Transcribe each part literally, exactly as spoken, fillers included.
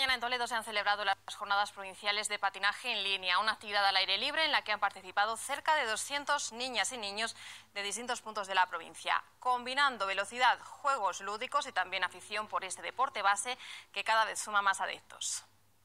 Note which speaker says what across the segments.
Speaker 1: mañana en Toledo se han celebrado las jornadas provinciales de patinaje en línea, una actividad al aire libre en la que han participado cerca de doscientos niñas y niños de distintos puntos de la provincia, combinando velocidad, juegos lúdicos y también afición por este deporte base que cada vez suma más adeptos.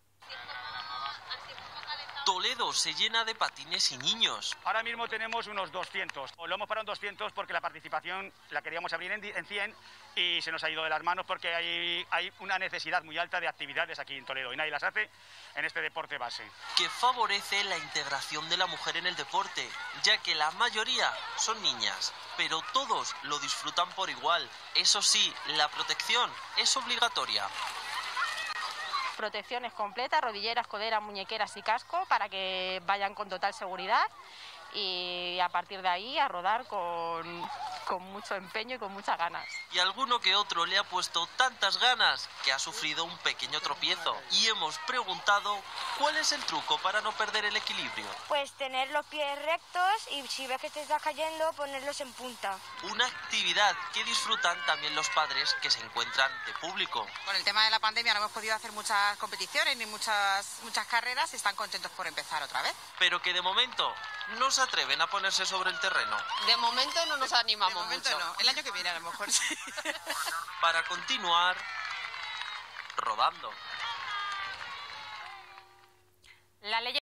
Speaker 2: Toledo se llena de patines y niños.
Speaker 3: Ahora mismo tenemos unos doscientos. Lo hemos parado en doscientos porque la participación la queríamos abrir en cien y se nos ha ido de las manos porque hay, hay una necesidad muy alta de actividades aquí en Toledo y nadie las hace en este deporte base.
Speaker 2: Que favorece la integración de la mujer en el deporte, ya que la mayoría son niñas, pero todos lo disfrutan por igual. Eso sí, la protección es obligatoria.
Speaker 4: Protecciones completas, rodilleras, coderas, muñequeras y casco para que vayan con total seguridad y a partir de ahí a rodar con, con mucho empeño y con muchas ganas.
Speaker 2: Y alguno que otro le ha puesto tantas ganas que ha sufrido un pequeño tropiezo. Y hemos preguntado cuál es el truco para no perder el equilibrio.
Speaker 5: Pues tener los pies rectos y si ves que te estás cayendo, ponerlos en punta.
Speaker 2: Una actividad que disfrutan también los padres que se encuentran de público.
Speaker 6: Con el tema de la pandemia no hemos podido hacer muchas competiciones ni muchas, muchas carreras y están contentos por empezar otra vez.
Speaker 2: Pero que de momento no se atreven a ponerse sobre el terreno.
Speaker 7: De momento no nos animamos
Speaker 6: de momento
Speaker 7: mucho.
Speaker 6: No. El año que viene a lo mejor sí.
Speaker 2: Para continuar rodando.
Speaker 1: La ley